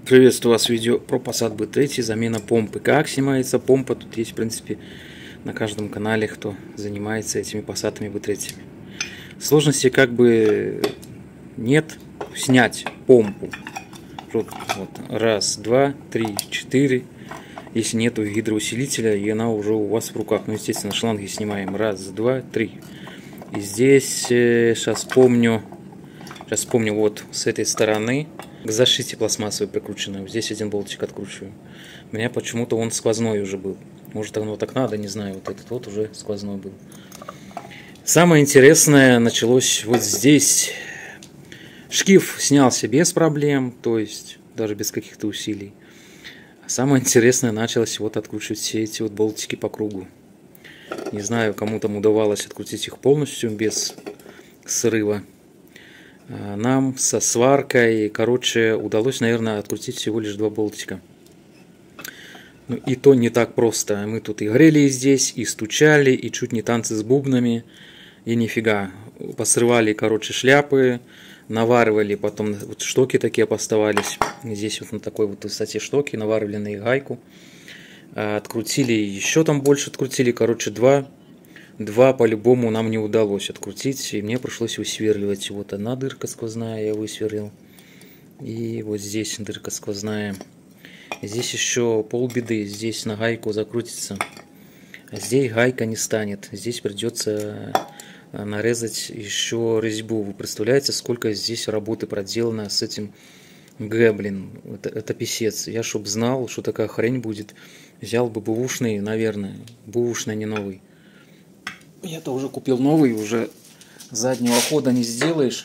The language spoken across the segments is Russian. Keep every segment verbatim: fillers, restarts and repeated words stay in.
Приветствую вас в видео про Passat би три, замена помпы. Как снимается помпа, тут есть в принципе на каждом канале, кто занимается этими Passat'ами би три. Сложности как бы нет. Снять помпу. Вот, раз, два, три, четыре. Если нету гидроусилителя, и она уже у вас в руках. Ну, естественно, шланги снимаем. Раз, два, три. И здесь, сейчас помню, сейчас помню, вот с этой стороны к защите пластмассовой прикрученной. Здесь один болтик откручиваю. У меня почему-то он сквозной уже был. Может, оно так надо, не знаю. Вот этот вот уже сквозной был. Самое интересное началось вот здесь. Шкив снялся без проблем, то есть даже без каких-то усилий. А самое интересное началось вот откручивать все эти вот болтики по кругу. Не знаю, кому там удавалось открутить их полностью без срыва. Нам со сваркой, короче, удалось, наверное, открутить всего лишь два болтика. Ну, и то не так просто. Мы тут и грели здесь, и стучали, и чуть не танцы с бубнами. И нифига. Посрывали, короче, шляпы, наваривали, потом вот штоки такие поставались. Здесь вот на такой вот высоте штоки, наваривали на их гайку. Открутили, еще там больше открутили, короче, два. Два по-любому нам не удалось открутить, и мне пришлось высверливать. Вот одна дырка сквозная, я высверлил. И вот здесь дырка сквозная. Здесь еще полбеды, здесь на гайку закрутится. А здесь гайка не станет. Здесь придется нарезать еще резьбу. Вы представляете, сколько здесь работы проделано с этим Г, блин. Это, это писец. Я чтоб знал, что такая хрень будет, взял бы бэушный, наверное. Бэушный, не новый. Я-то уже купил новый, уже заднего хода не сделаешь.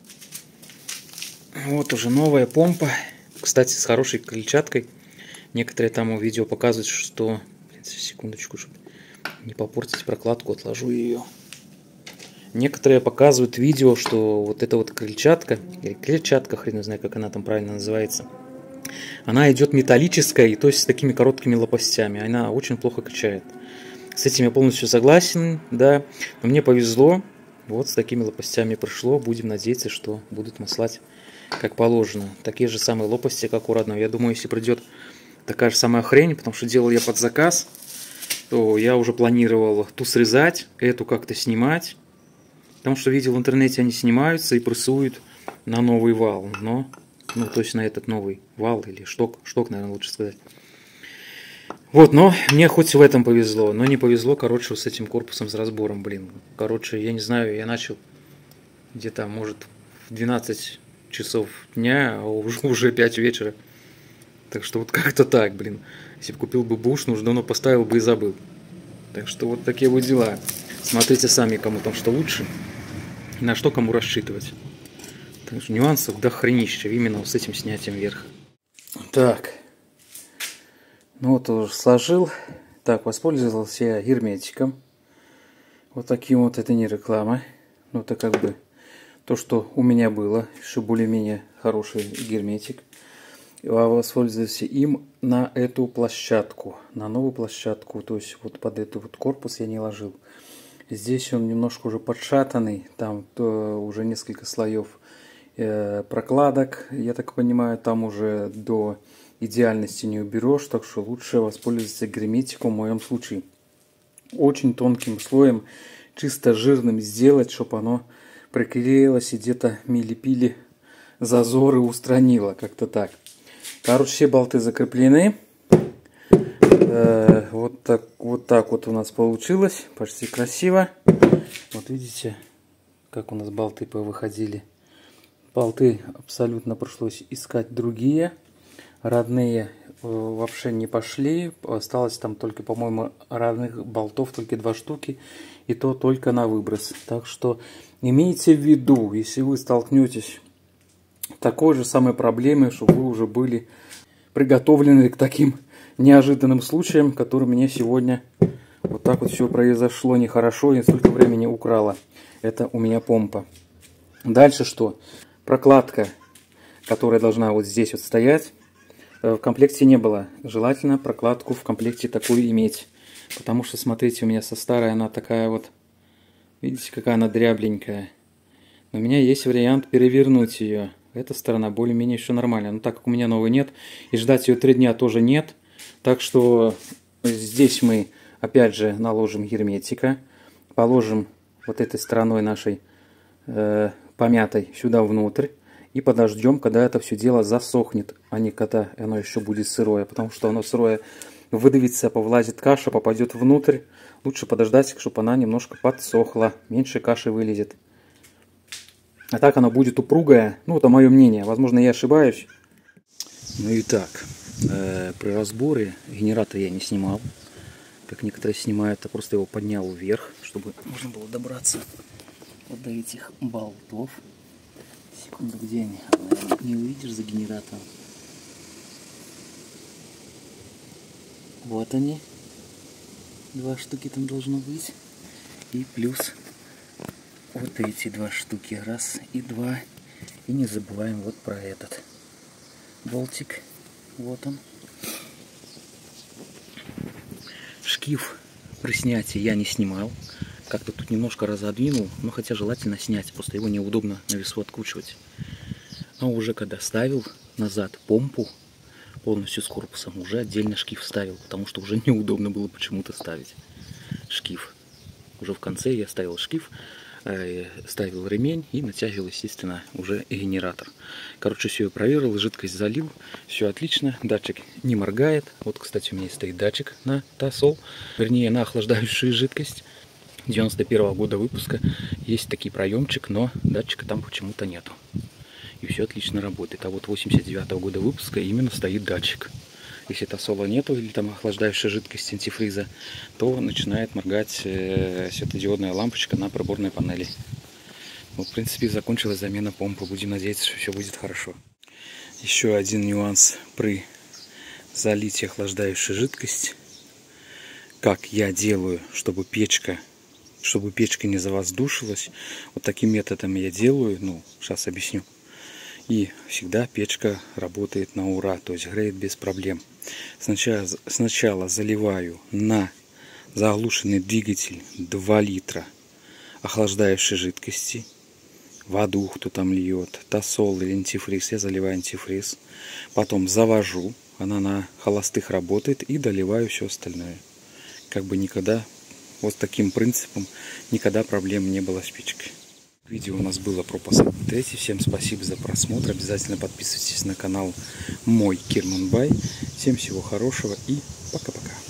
Вот уже новая помпа. Кстати, с хорошей крыльчаткой. Некоторые там в видео показывают, что... Секундочку, чтобы не попортить прокладку, отложу ее. Некоторые показывают видео, что вот эта вот крыльчатка, или клетчатка, хрен не знаю, как она там правильно называется, она идет металлическая, и то есть с такими короткими лопастями. Она очень плохо качает. С этим я полностью согласен, да. Но мне повезло. Вот с такими лопастями пришло. Будем надеяться, что будут маслать как положено. Такие же самые лопасти, как у родного. Я думаю, если придет такая же самая хрень, потому что делал я под заказ, то я уже планировал ту срезать, эту как-то снимать. Потому что видел в интернете, они снимаются и прессуют на новый вал. Но, ну, то есть на этот новый вал или шток. Шток, наверное, лучше сказать. Вот, но мне хоть в этом повезло, но не повезло, короче, с этим корпусом, с разбором, блин. Короче, я не знаю, я начал где-то, может, в двенадцать часов дня, а уже, уже пять вечера. Так что вот как-то так, блин. Если бы купил бы бэушный, уже давно поставил бы и забыл. Так что вот такие вот дела. Смотрите сами, кому там что лучше, и на что кому рассчитывать. Так что нюансов до хренища, именно с этим снятием вверх. Так. Ну вот уже сложил. Так, воспользовался я герметиком. Вот таким вот, это не реклама. Ну это как бы то, что у меня было, что более-менее хороший герметик. Я воспользовался им на эту площадку, на новую площадку. То есть вот под этот вот корпус я не ложил. Здесь он немножко уже подшатанный. Там уже несколько слоев э, прокладок. Я так понимаю, там уже до идеальности не уберешь, так что лучше воспользоваться герметиком в моем случае. Очень тонким слоем, чисто жирным сделать, чтобы оно приклеилось и где-то мили-пили зазоры устранило, как-то так. Короче, все болты закреплены. Э, вот, так, вот так вот у нас получилось, почти красиво. Вот видите, как у нас болты повыходили. Болты абсолютно пришлось искать другие. Родные вообще не пошли. Осталось там только, по-моему, родных болтов только два штуки. И то только на выброс. Так что имейте в виду, если вы столкнетесь с такой же самой проблемой, чтобы вы уже были приготовлены к таким неожиданным случаям, которые мне сегодня вот так вот все произошло нехорошо и столько времени украло. Это у меня помпа. Дальше что? Прокладка, которая должна вот здесь вот стоять. В комплекте не было. Желательно прокладку в комплекте такую иметь. Потому что, смотрите, у меня со старой она такая вот... Видите, какая она дрябленькая. Но у меня есть вариант перевернуть ее. Эта сторона более-менее еще нормально. Но так как у меня новой нет, и ждать ее три дня тоже нет. Так что здесь мы опять же наложим герметика. Положим вот этой стороной нашей э, помятой сюда внутрь. И подождем, когда это все дело засохнет, а не когда оно еще будет сырое. Потому что оно сырое выдавится, повлазит каша, попадет внутрь. Лучше подождать, чтобы она немножко подсохла. Меньше каши вылезет. А так она будет упругая. Ну, это мое мнение. Возможно, я ошибаюсь. Ну и так. Э, при разборе генератор я не снимал. Как некоторые снимают, я просто его поднял вверх, чтобы можно было добраться вот до этих болтов. Секунду, где они? Наверное, не увидишь за генератором. Вот они. Два штуки там должно быть. И плюс вот эти два штуки. Раз и два. И не забываем вот про этот болтик. Вот он. Шкив при снятии я не снимал. Как-то тут немножко разодвинул, но хотя желательно снять, просто его неудобно на весу откручивать. Но уже когда ставил назад помпу полностью с корпусом, уже отдельно шкив ставил, потому что уже неудобно было почему-то ставить шкив. Уже в конце я ставил шкив, э, ставил ремень и натягивал, естественно, уже генератор. Короче, все я проверил, жидкость залил, все отлично, датчик не моргает. Вот, кстати, у меня стоит датчик на Тосол, вернее, на охлаждающую жидкость. девяносто первого года выпуска. Есть такой проемчик, но датчика там почему-то нету. И все отлично работает. А вот восемьдесят девятого года выпуска именно стоит датчик. Если Тосола нету или там охлаждающая жидкость антифриза, то начинает моргать э, светодиодная лампочка на приборной панели. Вот, в принципе, закончилась замена помпы. Будем надеяться, что все будет хорошо. Еще один нюанс при залитии охлаждающей жидкости. Как я делаю, чтобы печка чтобы печка не завоздушилась. Вот таким методом я делаю, ну, сейчас объясню. И всегда печка работает на ура, то есть греет без проблем. Сначала, сначала заливаю на заглушенный двигатель два литра охлаждающей жидкости. Воду, кто там льет, Тосол или антифриз, я заливаю антифриз. Потом завожу, она на холостых работает, и доливаю все остальное. Как бы никогда... Вот таким принципом никогда проблем не было с печкой. Видео у нас было про посадку трети. Всем спасибо за просмотр. Обязательно подписывайтесь на канал мой Кирман Бай. Всем всего хорошего и пока-пока.